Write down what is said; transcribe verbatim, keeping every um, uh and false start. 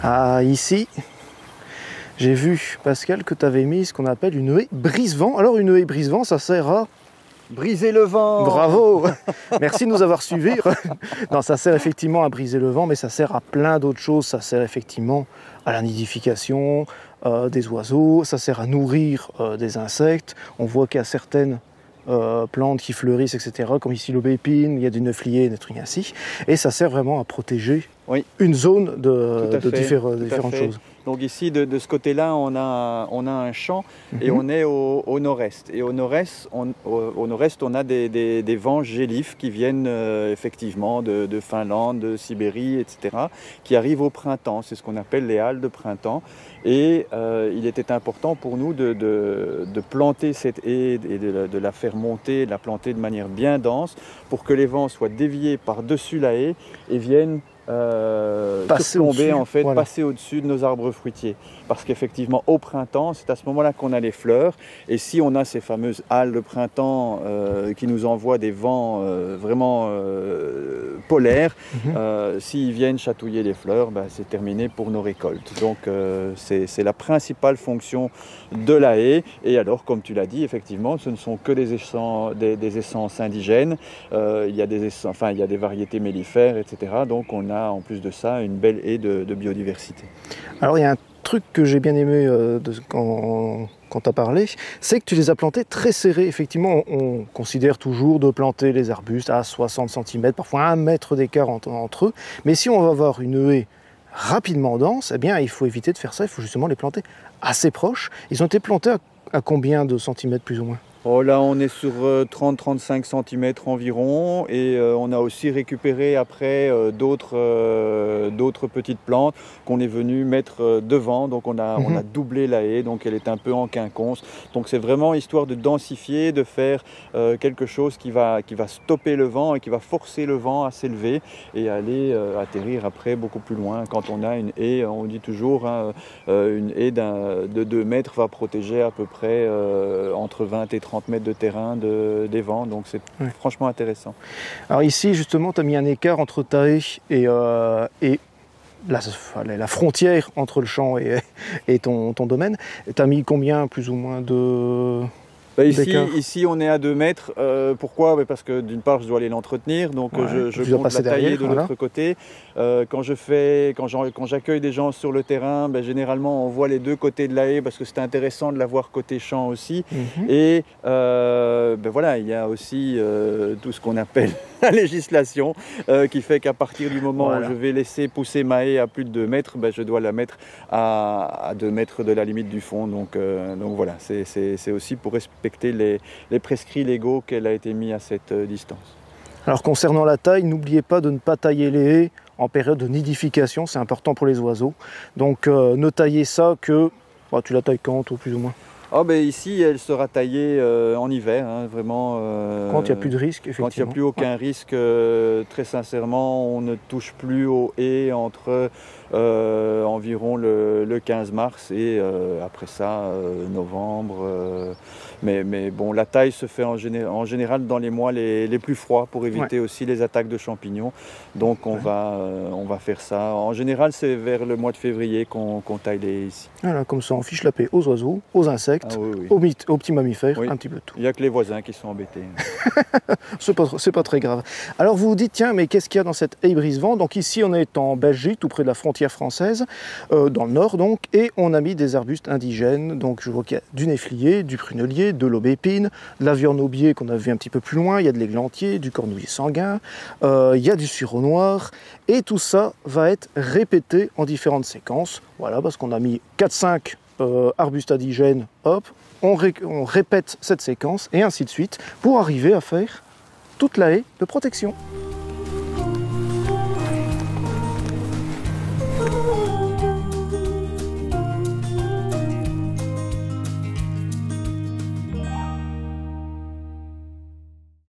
Ah, ici, j'ai vu, Pascal, que tu avais mis ce qu'on appelle une haie brise-vent. Alors, une haie brise-vent, ça sert à... Briser le vent. Bravo. Merci de nous avoir suivis. Non, ça sert effectivement à briser le vent, mais ça sert à plein d'autres choses. Ça sert effectivement à la nidification euh, des oiseaux, ça sert à nourrir euh, des insectes. On voit qu'il y a certaines euh, plantes qui fleurissent, et cetera, comme ici l'aubépine, il y a du neuflier, des trucs ainsi. Et ça sert vraiment à protéger oui. une zone de, de, fait, diffé de différentes choses. Donc ici, de, de ce côté-là, on a, on a un champ mm-hmm. et on est au, au nord-est. Et au nord-est, on, au, au nord-est, on a des, des, des vents gélifs qui viennent euh, effectivement de, de Finlande, de Sibérie, et cetera, qui arrivent au printemps. C'est ce qu'on appelle les halles de printemps. Et euh, il était important pour nous de, de, de planter cette haie et de, de la faire monter, de la planter de manière bien dense pour que les vents soient déviés par-dessus la haie et viennent Euh, surplomber en fait, voilà. passer au-dessus de nos arbres fruitiers. Parce qu'effectivement, au printemps, c'est à ce moment-là qu'on a les fleurs. Et si on a ces fameuses halles de printemps euh, qui nous envoient des vents euh, vraiment euh, polaires, mm-hmm. euh, s'ils viennent chatouiller les fleurs, bah, c'est terminé pour nos récoltes. Donc euh, c'est la principale fonction de la haie. Et alors, comme tu l'as dit, effectivement, ce ne sont que des essences, des, des essences indigènes. Euh, il y a des essences, enfin, il y a des variétés mellifères, et cetera. Donc on a en plus de ça une belle haie de, de biodiversité. Alors il y a un truc que j'ai bien aimé euh, de, quand, quand tu as parlé, c'est que tu les as plantés très serrés. Effectivement, on, on considère toujours de planter les arbustes à soixante centimètres, parfois un mètre d'écart entre, entre eux. Mais si on va avoir une haie rapidement dense, eh bien il faut éviter de faire ça, il faut justement les planter assez proches. Ils ont été plantés à, à combien de centimètres plus ou moins ? Oh, là, on est sur euh, trente à trente-cinq centimètres environ et euh, on a aussi récupéré après euh, d'autres euh, d'autres petites plantes qu'on est venu mettre euh, devant. Donc on a, mm-hmm. on a doublé la haie, donc elle est un peu en quinconce. Donc c'est vraiment histoire de densifier, de faire euh, quelque chose qui va, qui va stopper le vent et qui va forcer le vent à s'élever et aller euh, atterrir après beaucoup plus loin. Quand on a une haie, on dit toujours, hein, euh, une haie de deux mètres va protéger à peu près euh, entre vingt et trente mètres de terrain de, des vents, donc c'est ouais. franchement intéressant. Alors ici justement tu as mis un écart entre ta haie et, euh, et la, la frontière entre le champ et, et ton, ton domaine. Tu as mis combien plus ou moins de... Bah ici, ici, on est à deux mètres. Euh, pourquoi? Parce que d'une part, je dois aller l'entretenir, donc ouais, je, je compte la tailler de voilà. l'autre côté. Euh, quand je fais, quand j'accueille des gens sur le terrain, ben, généralement, on voit les deux côtés de la haie parce que c'est intéressant de la voir côté champ aussi. Mm-hmm. Et euh, ben voilà, il y a aussi euh, tout ce qu'on appelle la législation euh, qui fait qu'à partir du moment voilà. où je vais laisser pousser ma haie à plus de deux mètres, ben, je dois la mettre à, à deux mètres de la limite du fond. Donc, euh, donc voilà, c'est aussi pour respecter Les, les prescrits légaux qu'elle a été mis à cette euh, distance. Alors concernant la taille, n'oubliez pas de ne pas tailler les haies en période de nidification, c'est important pour les oiseaux. Donc euh, ne taillez ça que, bah, tu la tailles quand toi, plus ou moins? Oh, ben ici, elle sera taillée euh, en hiver, hein, vraiment. Euh, quand il n'y a plus de risque, effectivement. Quand il n'y a plus aucun ouais. risque, euh, très sincèrement, on ne touche plus aux haies entre euh, environ le, le quinze mars et euh, après ça, euh, novembre. Euh, mais, mais bon, la taille se fait en, géné en général dans les mois les, les plus froids pour éviter ouais. aussi les attaques de champignons. Donc on, ouais. va, euh, on va faire ça. En général, c'est vers le mois de février qu'on qu'on taille les haies ici. Voilà, comme ça, on fiche la paix aux oiseaux, aux insectes. Ah, oui, oui. Aux, aux petits mammifères, oui. un petit peu de tout. Il n'y a que les voisins qui sont embêtés. C'est pas, pas très grave. Alors vous vous dites, tiens, mais qu'est-ce qu'il y a dans cette haie brise-vent? Donc ici, on est en Belgique, tout près de la frontière française, euh, dans le nord donc, et on a mis des arbustes indigènes. Donc je vois qu'il y a du néflier, du prunelier, de l'aubépine, de l'aviornaubier qu'on a vu un petit peu plus loin, il y a de l'églantier, du cornouiller sanguin, euh, il y a du sureau noir, et tout ça va être répété en différentes séquences. Voilà, parce qu'on a mis quatre cinq Euh, arbustes indigènes, hop, on, ré on répète cette séquence et ainsi de suite pour arriver à faire toute la haie de protection.